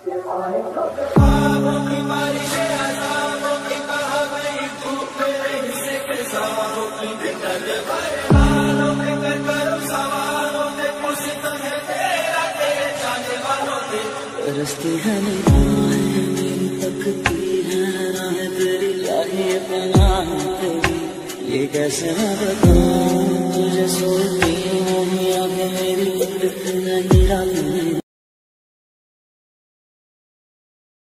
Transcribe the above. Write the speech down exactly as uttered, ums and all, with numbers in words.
रस्ती है निगाहें मेरी तकती है राह तेरी चाहिए पनाह तेरी ये कैसे मैं बताऊं तुझे सोचती हूँ आगे मेरी नहीं रात में